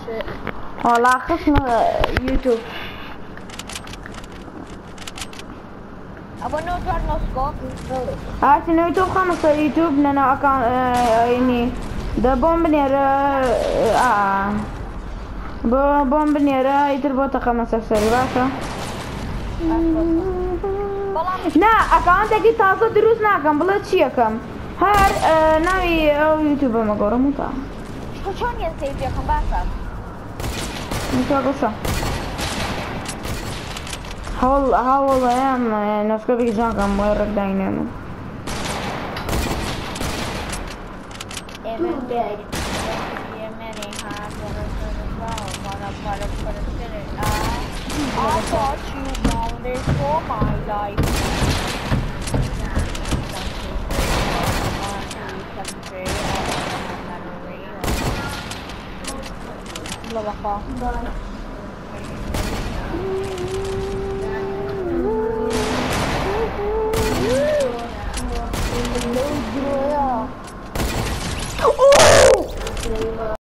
والله خصم يوتيوب. ابو نوتر نسكو هاتي يوتيوب خمسة يوتيوب لنا أكان يعني ده بومبنير بومبنير يتربط خمسة سري باشا. نا أكانتك تازة دروس ناكم بلد شيكم هر ناوي أو يوتيوب ما قرأ متا. شلون ينسيب ياكم باشا؟ متا قصة. حاول يعني نسكو بيجاكم ويرد داينامو. I thought you wanted for my life. Bye.